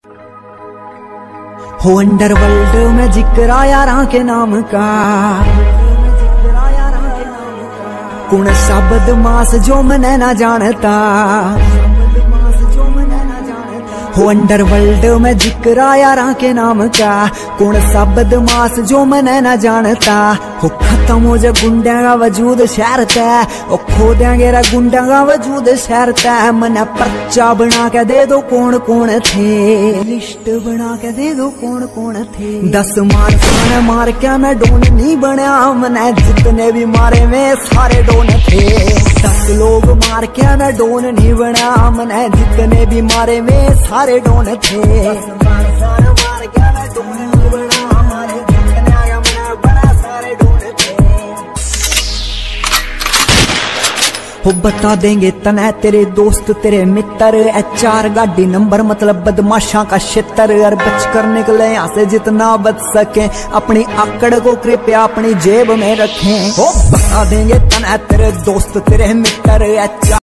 हो अंडरवर्ल्ड में जिक्र आया यारा के नाम का, कौन सा बदमाश जो मने ना जानता। हो अंडरवर्ल्ड में जिक्र आया यारा के नाम का, कौन सा बदमाश जो मने ना जानता। हो खत्म हो जा गुंडा का वजूद शहर तय, ओ खो देंगे रा गुंडा का वजूद शहर तय। मने पर्चा बना के दे दो कौन कौन थे, लिस्ट बना के दे दो कौन कौन थे। 10 मार के मैं डोन नहीं बनया, मने जितने भी मारे में सारे डोन थे। 10 लोग मार के मैं डोन नहीं बना, मने जितने भी मारे में सारे डोन थे। 10 मार के मैं डोन नहीं बना, हमारे जितने आया मने बड़ा सारे डोन थे। हो बता देंगे तने तेरे दोस्त तेरे मित्र, HR गाड़ी नंबर मतलब बदमाशा का क्षेत्र। और बच कर निकले यहाँ से जितना बच सके, अपनी आकड़ को कृपया अपनी जेब में रखें। हो बता देंगे तने तेरे दोस्त तेरे मित्र, HR